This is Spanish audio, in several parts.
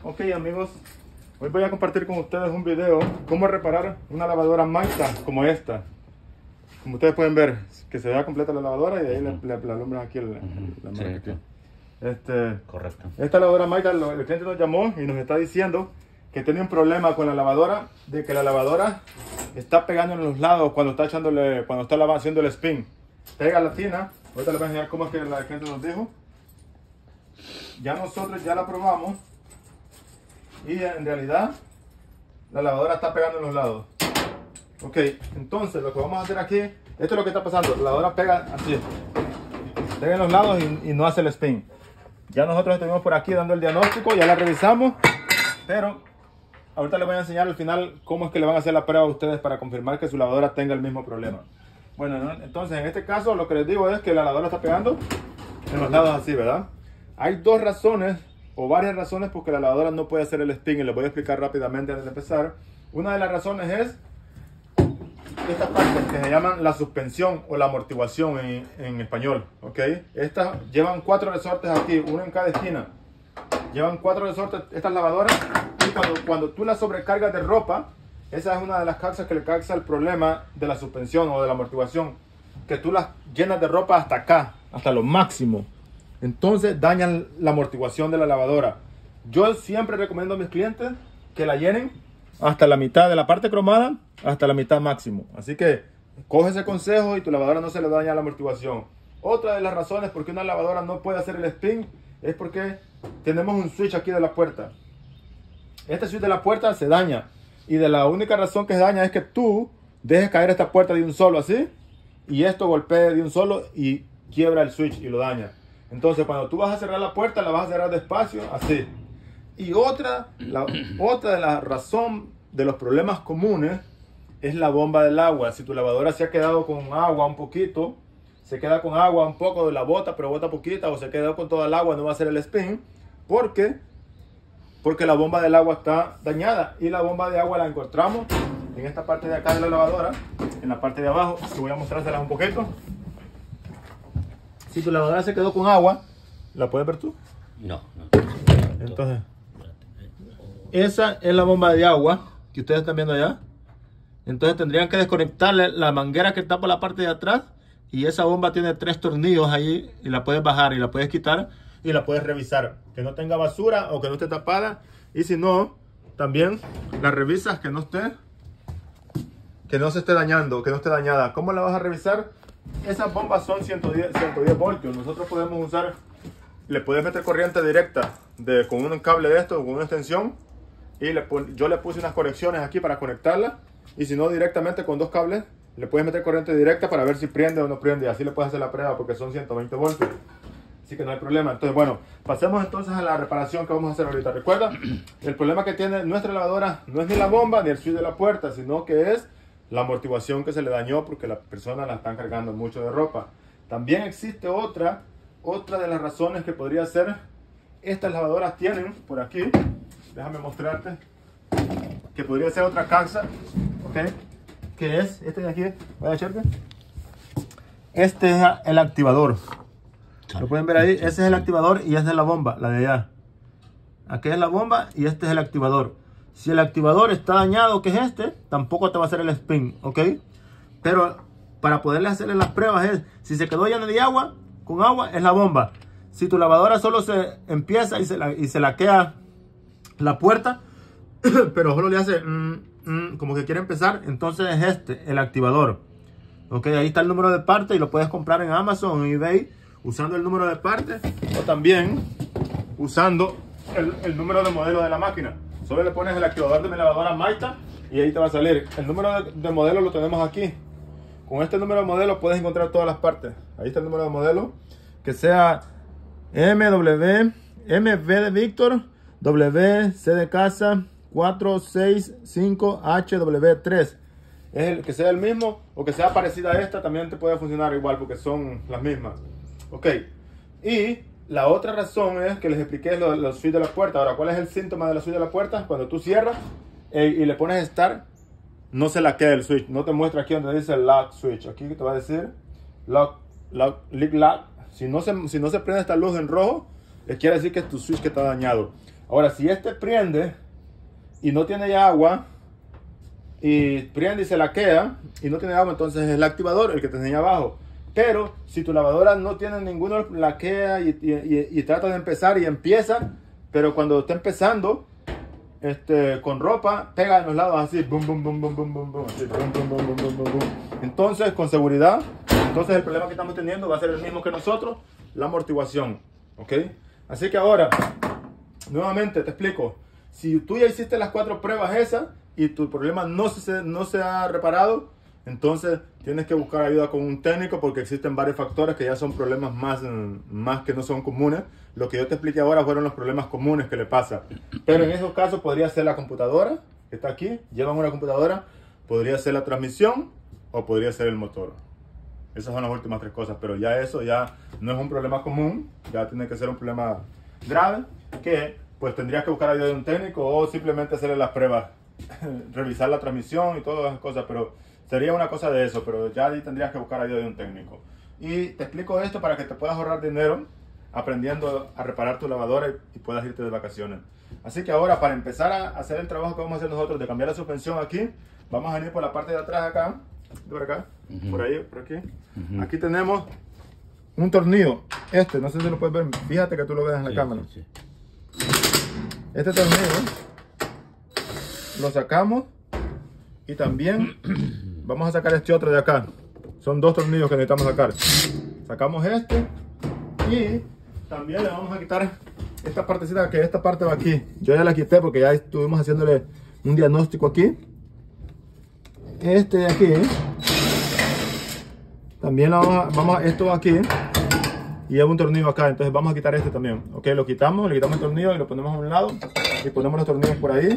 Ok amigos, hoy voy a compartir con ustedes un video cómo reparar una lavadora Maita como esta. Como ustedes pueden ver, que se vea completa la lavadora y ahí le alumbran aquí la marca aquí. Correcto. Esta lavadora Maita, el cliente nos llamó y nos está diciendo que tiene un problema con la lavadora, de que la lavadora está pegando en los lados cuando está haciendo el spin. Pega la tina. Ahorita les voy a enseñar cómo es que el cliente nos dijo. Ya nosotros ya la probamos y en realidad la lavadora está pegando en los lados. Ok, entonces lo que vamos a hacer aquí, esto es lo que está pasando. La lavadora pega así, pega en los lados y no hace el spin. Ya nosotros estuvimos por aquí dando el diagnóstico, ya la revisamos, pero ahorita les voy a enseñar al final cómo es que le van a hacer la prueba a ustedes para confirmar que su lavadora tenga el mismo problema. Bueno, ¿no? Entonces en este caso lo que les digo es que la lavadora está pegando en los lados así, ¿verdad? Hay dos razones o varias razones por que la lavadora no puede hacer el spin y les voy a explicar rápidamente antes de empezar. Una de las razones es esta parte que se llaman la suspensión o la amortiguación en español, ¿ok? Estas llevan 4 resortes aquí, uno en cada esquina. Llevan 4 resortes estas lavadoras y cuando tú las sobrecargas de ropa, esa es una de las causas que le causa el problema de la suspensión o de la amortiguación, que tú las llenas de ropa hasta acá, hasta lo máximo. Entonces dañan la amortiguación de la lavadora. Yo siempre recomiendo a mis clientes que la llenen hasta la mitad de la parte cromada, hasta la mitad máximo. Así que coge ese consejo y tu lavadora no se le daña la amortiguación. Otra de las razones por qué una lavadora no puede hacer el spin es porque tenemos un switch aquí de la puerta. Este switch de la puerta se daña. Y de la única razón que se daña es que tú dejes caer esta puerta de un solo así. Y esto golpea de un solo y quiebra el switch y lo daña. Entonces cuando tú vas a cerrar la puerta, la vas a cerrar despacio, así. Y otra de las razones de los problemas comunes es la bomba del agua. Si tu lavadora se ha quedado con agua un poquito, se queda con agua un poco de la bota, pero bota poquita, o se quedó con toda el agua, no va a hacer el spin. ¿Por qué? Porque la bomba del agua está dañada. Y la bomba de agua la encontramos en esta parte de acá de la lavadora, en la parte de abajo, que voy a mostrárselas un poquito. Si tu lavadora se quedó con agua, ¿la puedes ver tú? No. Entonces, esa es la bomba de agua que ustedes están viendo allá. Entonces tendrían que desconectarle la manguera que está por la parte de atrás. Y esa bomba tiene 3 tornillos ahí y la puedes bajar y la puedes quitar y la puedes revisar. Que no tenga basura o que no esté tapada. Y si no, también la revisas que no se esté dañando, que no esté dañada. ¿Cómo la vas a revisar? Esas bombas son 110 voltios. Nosotros podemos usar, le puedes meter corriente directa con un cable de esto, con una extensión. Y yo le puse unas conexiones aquí para conectarla. Y si no, directamente con 2 cables le puedes meter corriente directa para ver si prende o no prende. Y así le puedes hacer la prueba porque son 120 voltios. Así que no hay problema. Entonces, bueno, pasemos entonces a la reparación que vamos a hacer ahorita. Recuerda, el problema que tiene nuestra lavadora no es ni la bomba ni el switch de la puerta, sino que es la amortiguación que se le dañó porque la persona la están cargando mucho de ropa. También existe otra de las razones que podría ser, estas lavadoras tienen por aquí, déjame mostrarte, que podría ser otra causa, ¿ok? Que es este de aquí, voy a echarte. Este es el activador. Lo pueden ver ahí, ese es el activador y esa es la bomba, la de allá. Aquí es la bomba y este es el activador. Si el activador está dañado, que es este, tampoco te va a hacer el spin, ¿ok? Pero para poderle hacerle las pruebas es, si se quedó llena de agua, con agua es la bomba. Si tu lavadora solo se empieza y se laquea la puerta, pero solo le hace como que quiere empezar, entonces es este, el activador. Ok, ahí está el número de parte y lo puedes comprar en Amazon o en eBay usando el número de parte o también usando el número de modelo de la máquina. Solo le pones el activador de mi lavadora Maita y ahí te va a salir. El número de modelo lo tenemos aquí. Con este número de modelo puedes encontrar todas las partes. Ahí está el número de modelo. Que sea MV de Víctor, WC de casa, 465HW3. Es el que sea el mismo o que sea parecida a esta, también te puede funcionar igual porque son las mismas. Ok. Y la otra razón es que les expliqué los switch de la puerta. Ahora, ¿cuál es el síntoma de la switch de la puerta? Cuando tú cierras y le pones Start, no se laquea el switch. No te muestra aquí donde dice Lock Switch. Aquí te va a decir Lock. Si no se prende esta luz en rojo, quiere decir que es tu switch que está dañado. Ahora, si este prende y no tiene agua, y prende y se laquea y no tiene agua, entonces es el activador, el que te enseña abajo. Pero si tu lavadora no tiene ninguno, laquea y trata de empezar y empieza, pero cuando está empezando con ropa, pega en los lados así, boom, boom, boom, boom, boom, boom, boom, así, boom, boom, boom, boom, boom, boom, boom. Entonces, con seguridad, entonces el problema que estamos teniendo va a ser el mismo que nosotros, la amortiguación, ¿ok? Así que ahora, nuevamente te explico, si tú ya hiciste las 4 pruebas esas y tu problema no se ha reparado, entonces tienes que buscar ayuda con un técnico porque existen varios factores que ya son problemas más que no son comunes. Lo que yo te expliqué ahora fueron los problemas comunes que le pasa. Pero en esos casos podría ser la computadora, que está aquí, llevan una computadora, podría ser la transmisión o podría ser el motor. Esas son las últimas 3 cosas, pero ya eso ya no es un problema común, ya tiene que ser un problema grave, que pues tendrías que buscar ayuda de un técnico o simplemente hacerle las pruebas, revisar la transmisión y todas esas cosas, pero sería una cosa de eso, pero ya ahí tendrías que buscar ayuda de un técnico. Y te explico esto para que te puedas ahorrar dinero aprendiendo a reparar tu lavadora y puedas irte de vacaciones. Así que ahora, para empezar a hacer el trabajo que vamos a hacer nosotros de cambiar la suspensión aquí, vamos a venir por la parte de atrás acá, por acá, por ahí, por aquí. Aquí tenemos un tornillo, no sé si lo puedes ver, fíjate que tú lo ves en la cámara. Sí. Este tornillo lo sacamos y también vamos a sacar este otro de acá. Son 2 tornillos que necesitamos sacar. Sacamos este y también le vamos a quitar esta partecita, que esta parte va aquí. Yo ya la quité porque ya estuvimos haciéndole un diagnóstico aquí. Este de aquí también esto va aquí y lleva un tornillo acá, entonces vamos a quitar este también. Ok, lo quitamos, le quitamos el tornillo y lo ponemos a un lado y ponemos los tornillos por ahí.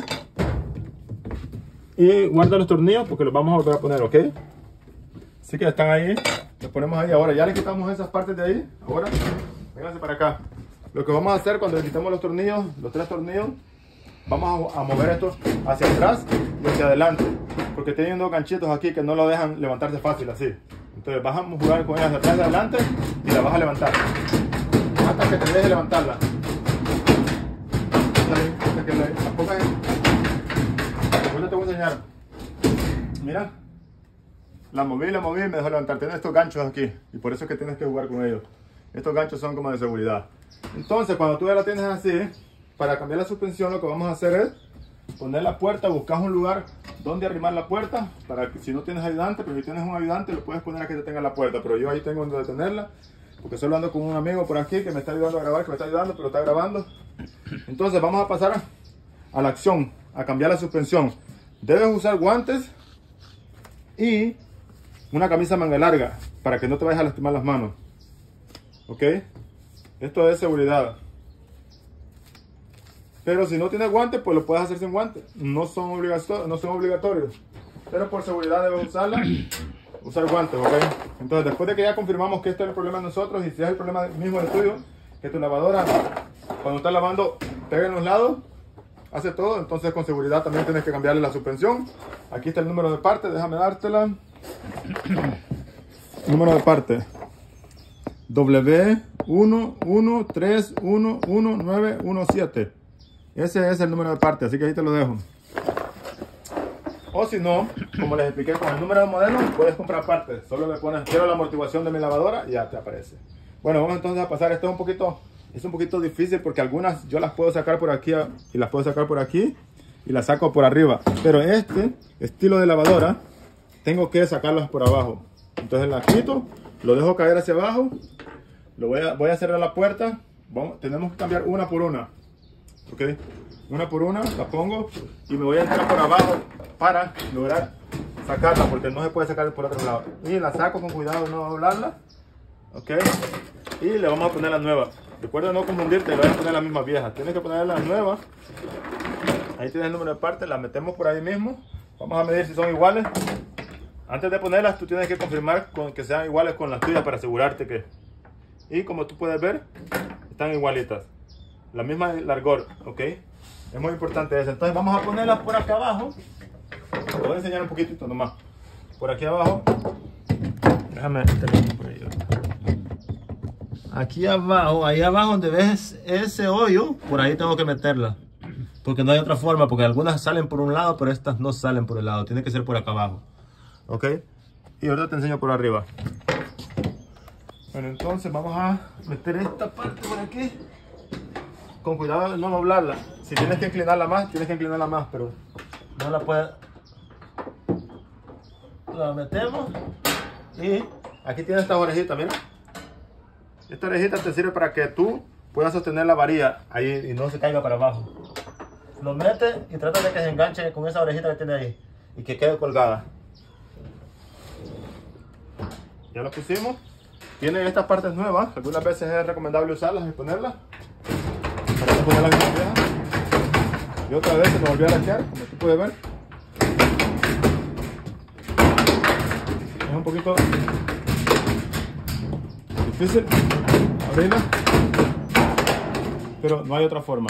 Y guarda los tornillos porque los vamos a volver a poner, ¿ok? Así que están ahí, los ponemos ahí. Ahora ya le quitamos esas partes de ahí. Ahora, vénganse para acá. Lo que vamos a hacer cuando le quitamos los tornillos, los 3 tornillos, vamos a mover estos hacia atrás y hacia adelante. Porque tienen 2 ganchitos aquí que no lo dejan levantarse fácil así. Entonces vas a jugar con ellas hacia atrás y adelante y la vas a levantar. Hasta que te deje levantarla. Hasta que la pongas ahí. Te voy a enseñar. Mira, la moví y me dejó levantar. Tiene estos ganchos aquí y por eso es que tienes que jugar con ellos. Estos ganchos son como de seguridad. Entonces, cuando tú ya la tienes así, para cambiar la suspensión, lo que vamos a hacer es poner la puerta, buscas un lugar donde arrimar la puerta, para que si no tienes ayudante, pero si tienes un ayudante, lo puedes poner a que te tenga la puerta. Pero yo ahí tengo donde tenerla, porque solo ando con un amigo por aquí que me está ayudando a grabar, que me está ayudando, pero está grabando. Entonces, vamos a pasar a la acción, a cambiar la suspensión. Debes usar guantes y una camisa manga larga para que no te vayas a lastimar las manos. ¿Ok? Esto es seguridad. Pero si no tienes guantes, pues lo puedes hacer sin guantes. No son obligatorios. Pero por seguridad debes usar guantes, ¿ok? Entonces, después de que ya confirmamos que este es el problema de nosotros y si es el problema mismo del tuyo, que tu lavadora, cuando estás lavando, pega en los lados, hace todo, entonces con seguridad también tienes que cambiarle la suspensión. Aquí está el número de parte, déjame dártela. Número de parte W11311917. Ese es el número de parte, así que ahí te lo dejo. O si no, como les expliqué, con el número de modelo puedes comprar partes. Solo le pones quiero la amortiguación de mi lavadora y ya te aparece. Bueno, vamos entonces a pasar. Esto es un poquito difícil porque algunas yo las puedo sacar por aquí y las puedo sacar por aquí y las saco por arriba. Pero este estilo de lavadora tengo que sacarlas por abajo. Entonces las quito, lo dejo caer hacia abajo, voy a cerrar la puerta. Tenemos que cambiar una por una. ¿Ok? Una por una la pongo y me voy a entrar por abajo para lograr sacarla porque no se puede sacar por otro lado. Y la saco con cuidado de no doblarla. ¿Ok? Y le vamos a poner la nueva. Recuerda no confundirte, le voy a poner la misma vieja. Tienes que poner la nueva. Ahí tienes el número de parte, la metemos por ahí mismo. Vamos a medir si son iguales. Antes de ponerlas, tú tienes que confirmar que sean iguales con las tuyas para asegurarte que... Y como tú puedes ver, están igualitas. La misma largor, ¿ok? Es muy importante eso. Entonces vamos a ponerlas por acá abajo. Te voy a enseñar un poquitito nomás. Por aquí abajo. Déjame tenerlo por ahí. Aquí abajo, ahí abajo donde ves ese hoyo, por ahí tengo que meterla. Porque no hay otra forma, porque algunas salen por un lado, pero estas no salen por el lado. Tiene que ser por acá abajo. ¿Ok? Y ahorita te enseño por arriba. Bueno, entonces vamos a meter esta parte por aquí. Con cuidado de no doblarla. Si tienes que inclinarla más, tienes que inclinarla más, pero no la puedes. La metemos. Y aquí tienes esta orejita, mira. Esta orejita te sirve para que tú puedas sostener la varilla ahí y no se caiga para abajo. Lo metes y trata de que se enganche con esa orejita que tiene ahí y que quede colgada. Ya lo pusimos. Tiene estas partes nuevas. Algunas veces es recomendable usarlas y ponerlas. Para no ponerlas bien viejas. Y otra vez se me volvió a laquear, como tú puedes ver. Es un poquito difícil abrirla, pero no hay otra forma.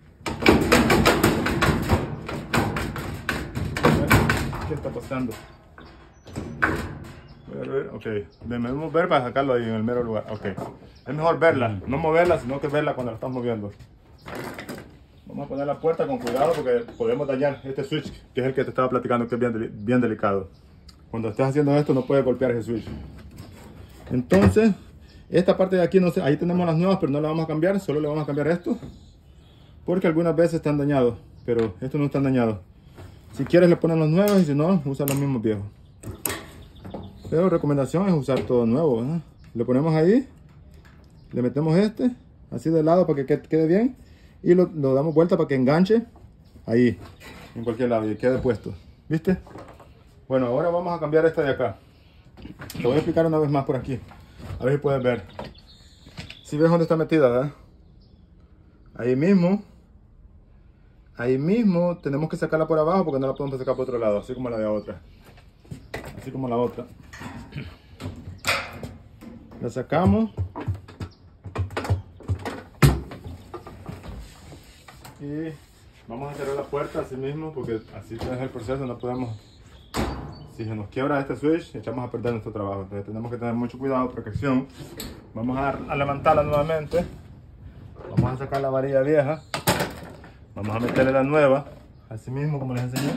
¿Qué está pasando? Voy a ver, ok. Debemos ver para sacarlo ahí en el mero lugar. Ok. Es mejor verla, no moverla, sino que verla cuando la estás moviendo. Vamos a poner la puerta con cuidado porque podemos dañar este switch, que es el que te estaba platicando, que es bien delicado. Cuando estés haciendo esto no puedes golpear ese switch. Entonces, esta parte de aquí, no sé, ahí tenemos las nuevas, pero no la vamos a cambiar, solo le vamos a cambiar esto. Porque algunas veces están dañados, pero estos no están dañados. Si quieres le ponen los nuevos y si no, usa los mismos viejos. Pero recomendación es usar todo nuevo, ¿verdad? Le ponemos ahí, le metemos este, así de lado para que quede bien. Y lo damos vuelta para que enganche ahí, en cualquier lado y quede puesto. ¿Viste? Bueno, ahora vamos a cambiar esta de acá. Te voy a explicar una vez más por aquí. A ver si puedes ver. Si ves dónde está metida, ¿verdad? Ahí mismo. Ahí mismo tenemos que sacarla por abajo porque no la podemos sacar por otro lado, así como la de otra. Así como la otra. La sacamos. Y vamos a cerrar la puerta así mismo porque así es el proceso, no podemos. Si se nos quiebra este switch, echamos a perder nuestro trabajo. Entonces tenemos que tener mucho cuidado, protección. Vamos a levantarla nuevamente. Vamos a sacar la varilla vieja. Vamos a meterle la nueva, así mismo como les enseñé.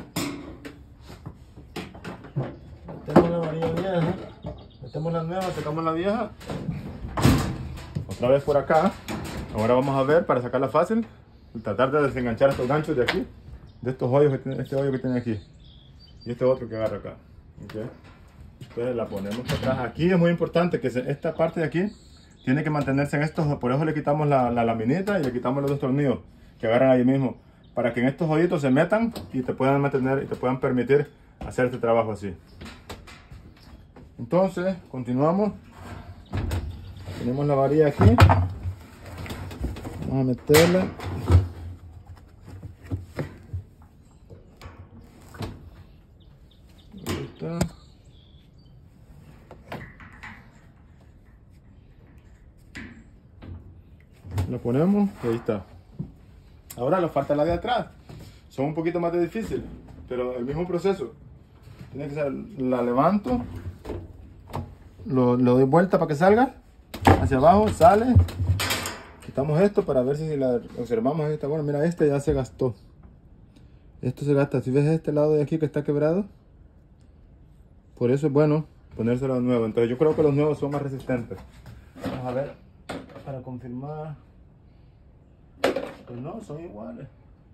Metemos la varilla vieja, metemos la nueva, sacamos la vieja. Otra vez por acá. Ahora vamos a ver para sacarla fácil. Tratar de desenganchar estos ganchos de aquí, de estos hoyos que tiene, este hoyo que tiene aquí y este otro que agarra acá. ¿Okay? Entonces la ponemos para atrás. Aquí es muy importante que esta parte de aquí tiene que mantenerse en estos, por eso le quitamos la laminita y le quitamos los dos tornillos que agarran ahí mismo, para que en estos hoyitos se metan y te puedan mantener y te puedan permitir hacer este trabajo así. Entonces continuamos. Tenemos la varilla aquí, vamos a meterla. Ahí está. La ponemos y ahí está. Ahora nos falta la de atrás. Son un poquito más de difícil, pero el mismo proceso. Tiene que ser, la levanto, lo doy vuelta para que salga hacia abajo, sale. Quitamos esto para ver si la observamos esta. Bueno, mira, este ya se gastó. Esto se gasta. Si ves este lado de aquí que está quebrado, por eso es bueno ponérselo nuevo. Entonces yo creo que los nuevos son más resistentes. Vamos a ver para confirmar. Pues no, son iguales.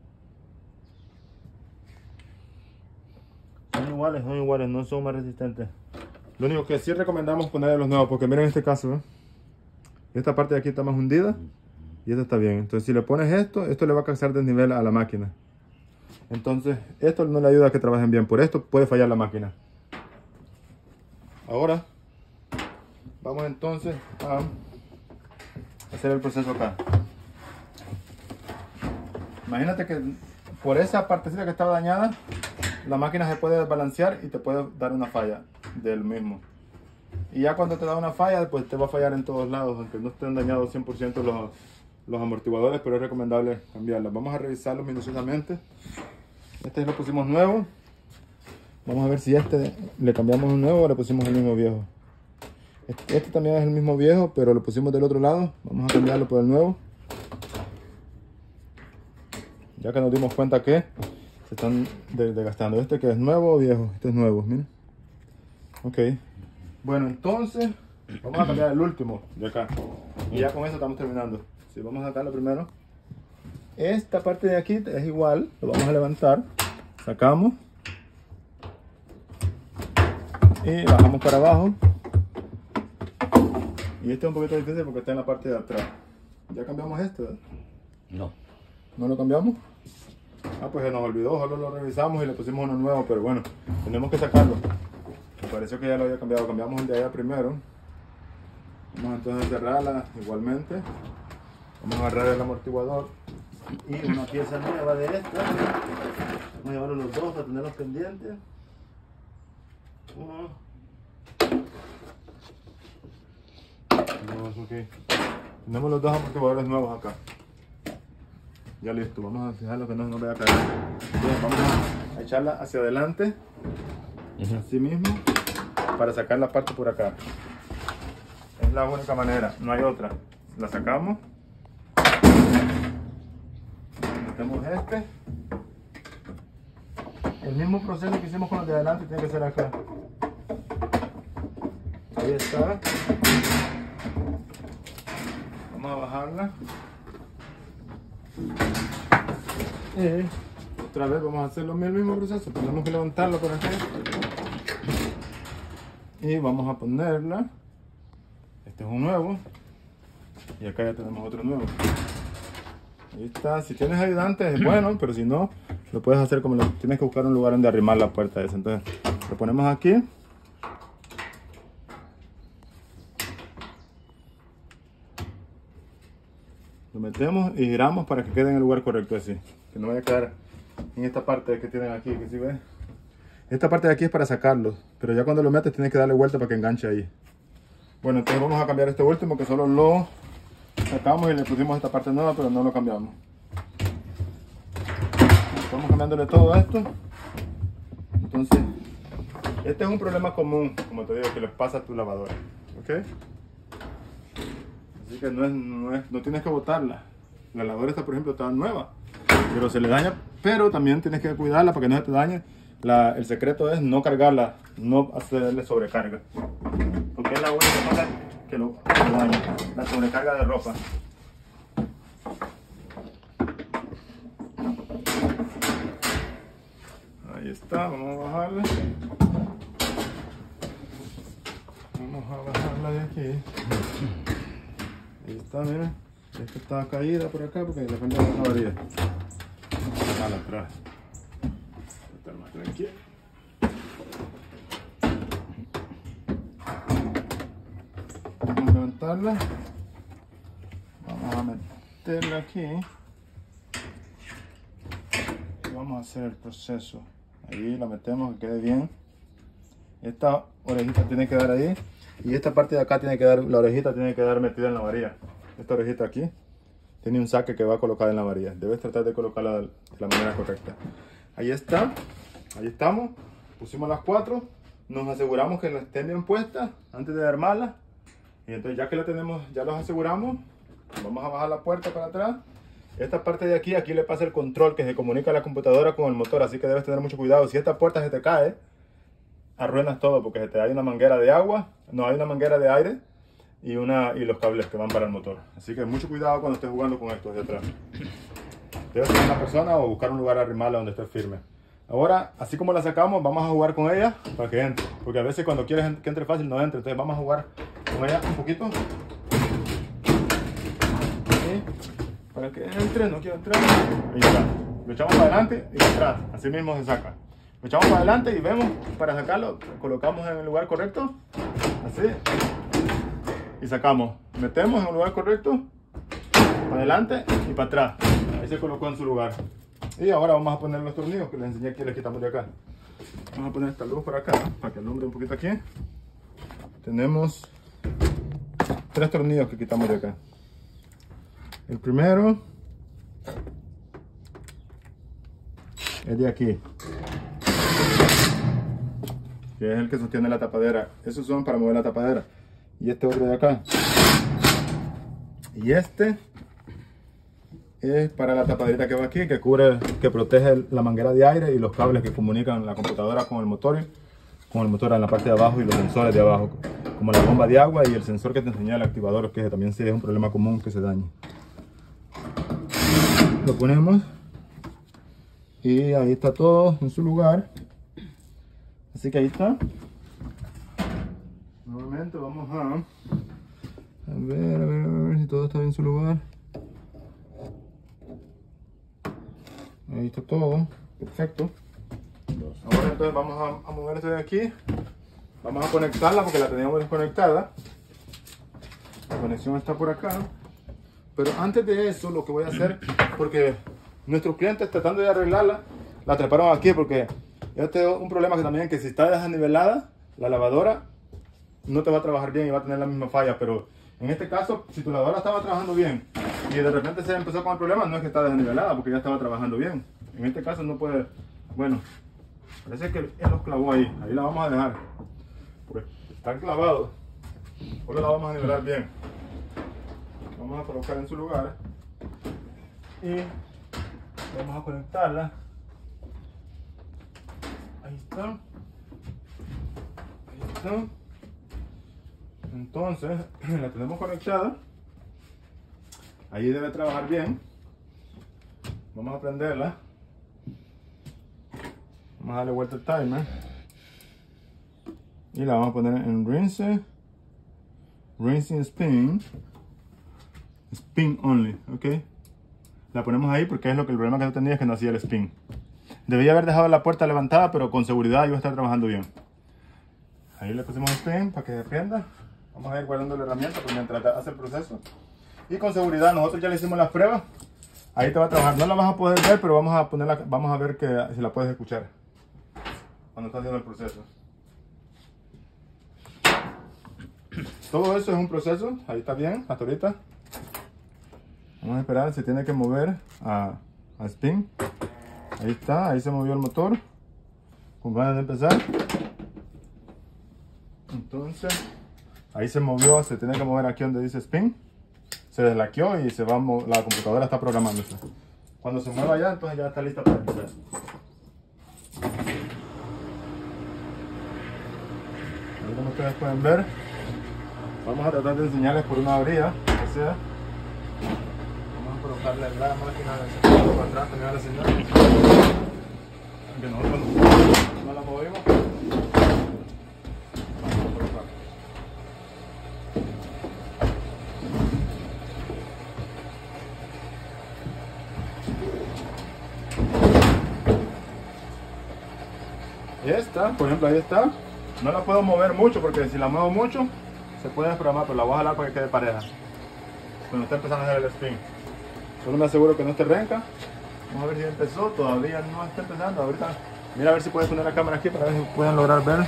Son iguales, no son más resistentes. Lo único que sí recomendamos ponerle los nuevos, porque miren este caso, ¿eh? Esta parte de aquí está más hundida y esta está bien. Entonces si le pones esto le va a causar desnivel a la máquina. Entonces esto no le ayuda a que trabajen bien, por esto puede fallar la máquina. Ahora vamos entonces a hacer el proceso acá. Imagínate que por esa partecita que estaba dañada, la máquina se puede desbalancear y te puede dar una falla del mismo. Y ya cuando te da una falla, pues te va a fallar en todos lados, aunque no estén dañados 100% los amortiguadores, pero es recomendable cambiarlos. Vamos a revisarlos minuciosamente. Este lo pusimos nuevo. Vamos a ver si este le cambiamos un nuevo o le pusimos el mismo viejo. Este también es el mismo viejo, pero lo pusimos del otro lado. Vamos a cambiarlo por el nuevo. Ya que nos dimos cuenta que se están desgastando. Este que es nuevo o viejo. Este es nuevo, miren. Ok. Bueno, entonces vamos a cambiar el último de acá. Y ya con eso estamos terminando. Si vamos a sacarlo primero. Esta parte de aquí es igual. Lo vamos a levantar. Sacamos. Y bajamos para abajo. Y este es un poquito difícil porque está en la parte de atrás. Ya cambiamos este, ¿verdad? No. ¿No lo cambiamos? Ah, pues se nos olvidó, solo lo revisamos y le pusimos uno nuevo, pero bueno, tenemos que sacarlo. Me pareció que ya lo había cambiado, cambiamos el de allá primero. Vamos entonces a cerrarla igualmente. Vamos a agarrar el amortiguador y una pieza nueva de esta. Vamos a llevarlos los dos para tenerlos pendientes. Uno. Dos, okay. Tenemos los dos amortiguadores nuevos acá. Ya listo, vamos a fijarlo que no nos vaya a caer. Bien, vamos a echarla hacia adelante, así mismo, para sacar la parte por acá. Es la única manera, no hay otra. La sacamos, metemos este. El mismo proceso que hicimos con los de adelante tiene que ser acá. Ahí está. Vamos a bajarla. Y otra vez vamos a hacer el mismo proceso. Tenemos que levantarlo por aquí. Y vamos a ponerla. Este es un nuevo. Y acá ya tenemos otro nuevo. Ahí está. Si tienes ayudantes es bueno, pero si no, lo puedes hacer como tienes que buscar un lugar donde arrimar la puerta esa. Entonces lo ponemos aquí. Lo metemos y giramos para que quede en el lugar correcto así. Que no vaya a quedar en esta parte que tienen aquí, que si ven. Esta parte de aquí es para sacarlo, pero ya cuando lo metes tienes que darle vuelta para que enganche ahí. Bueno, entonces vamos a cambiar este último que solo lo sacamos y le pusimos esta parte nueva, pero no lo cambiamos. Estamos cambiándole todo esto. Entonces, este es un problema común, como te digo, que les pasa a tu lavadora. ¿Ok? Así que no tienes que botarla. La lavadora esta, por ejemplo, está nueva, pero se le daña, pero también tienes que cuidarla para que no se te dañe. El secreto es no cargarla, no hacerle sobrecarga, porque es la única cosa que lo daña, la sobrecarga de ropa. Ahí está, vamos a bajarla. Vamos a bajarla de aquí. Ahí está, miren. Esta está caída por acá porque de repente no varía. Vamos a bajarla atrás. Estar más tranquilo. Vamos a levantarla. Vamos a meterla aquí. Y vamos a hacer el proceso. Ahí la metemos que quede bien. Esta orejita tiene que dar ahí. Y esta parte de acá tiene que dar, la orejita tiene que dar metida en la varilla. Esta orejita aquí tiene un saque que va a colocar en la varilla. Debes tratar de colocarla de la manera correcta. Ahí está. Ahí estamos. Pusimos las 4. Nos aseguramos que estén bien puestas antes de armarlas. Y entonces ya que la tenemos, ya los aseguramos. Vamos a bajar la puerta para atrás. Esta parte de aquí, aquí le pasa el control que se comunica a la computadora con el motor. Así que debes tener mucho cuidado. Si esta puerta se te cae, arruinas todo porque hay una manguera de agua, no hay una manguera de aire y los cables que van para el motor. Así que mucho cuidado cuando estés jugando con esto de atrás. Debes tener una persona o buscar un lugar a arrimarla donde esté firme. Ahora, así como la sacamos, vamos a jugar con ella para que entre. Porque a veces cuando quieres que entre fácil no entre. Entonces vamos a jugar con ella un poquito. Y para que entre, no quiero entrar. Ahí está. Lo echamos para adelante y para atrás. Así mismo se saca. Lo echamos para adelante y vemos para sacarlo, colocamos en el lugar correcto, así, y sacamos, metemos en el lugar correcto, para adelante y para atrás, ahí se colocó en su lugar. Y ahora vamos a poner los tornillos que les enseñé que les quitamos de acá. Vamos a poner esta luz por acá, para que alumbre un poquito aquí. Tenemos 3 tornillos que quitamos de acá. El primero es de aquí, que es el que sostiene la tapadera. Esos son para mover la tapadera. Y este otro de acá. Y este es para la tapadita que va aquí, que cubre, que protege la manguera de aire y los cables que comunican la computadora con el motor en la parte de abajo y los sensores de abajo, como la bomba de agua y el sensor que te enseñé, el activador, que también sí es un problema común que se dañe. Lo ponemos y ahí está todo en su lugar. Así que ahí está. Nuevamente vamos a ver si todo está bien en su lugar. Ahí está todo, perfecto. Ahora entonces vamos a mover esto de aquí. Vamos a conectarla porque la teníamos desconectada. La conexión está por acá. Pero antes de eso, lo que voy a hacer, porque nuestros clientes tratando de arreglarla, la treparon aquí porque este es un problema que también, que si está desnivelada, la lavadora no te va a trabajar bien y va a tener la misma falla. Pero en este caso, si tu lavadora estaba trabajando bien y de repente se empezó con el problema, no es que está desnivelada porque ya estaba trabajando bien. En este caso no puede, bueno, parece que él los clavó ahí. Ahí la vamos a dejar porque está clavado. Ahora la vamos a nivelar bien. Vamos a colocar en su lugar y vamos a conectarla. Ahí está. Ahí está. Entonces la tenemos conectada. Ahí debe trabajar bien. Vamos a prenderla. Vamos a darle vuelta al timer. Y la vamos a poner en rinse. Rinsing spin. Spin only, ok. La ponemos ahí porque es lo que el problema que yo tenía, es que no hacía el spin. Debía haber dejado la puerta levantada, pero con seguridad iba a estar trabajando bien. Ahí le pusimos spin para que prenda. Vamos a ir guardando la herramienta pues, mientras hace el proceso. Y con seguridad, nosotros ya le hicimos las pruebas. Ahí te va a trabajar. No la vas a poder ver, pero vamos a ponerla, vamos a ver si la puedes escuchar cuando está haciendo el proceso. Todo eso es un proceso. Ahí está bien, hasta ahorita. Vamos a esperar, se tiene que mover a spin. Ahí está, ahí se movió el motor. Con ganas de empezar. Entonces, ahí se movió, se tiene que mover aquí donde dice spin. Se deslaqueó y se va la computadora está programándose. Cuando se mueva ya, entonces ya está lista para empezar. Ahí como ustedes pueden ver, vamos a tratar de enseñarles por una orilla, o sea, vamos a colocarle la máquina de señal para atrás, tener la señal. Aunque nosotros no la movimos. Vamos a colocar. Y esta, por ejemplo, ahí está. No la puedo mover mucho porque si la muevo mucho se puede desprogramar, pero la voy a jalar para que quede pareja cuando está empezando a hacer el spin. Solo me aseguro que no esté renca. Vamos a ver si empezó, todavía no está empezando. Ahorita, mira a ver si puedes poner la cámara aquí para ver si pueden lograr ver.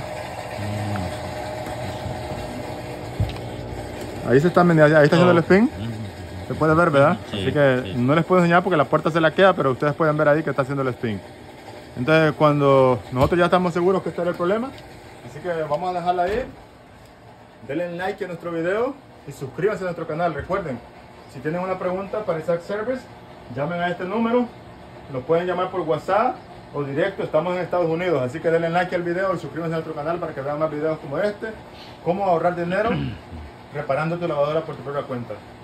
Ahí se está, ahí está haciendo el spin. Se puede ver, ¿verdad? Sí, así que sí. no les puedo enseñar porque la puerta se la queda, pero ustedes pueden ver ahí que está haciendo el spin. Entonces cuando nosotros ya estamos seguros que este era el problema, así que vamos a dejarla ahí. Denle like a nuestro video y suscríbanse a nuestro canal. Recuerden, si tienen una pregunta para Isaac Service, llamen a este número. Nos pueden llamar por WhatsApp o directo. Estamos en Estados Unidos, así que denle like al video y suscríbanse a nuestro canal para que vean más videos como este. Cómo ahorrar dinero reparando tu lavadora por tu propia cuenta.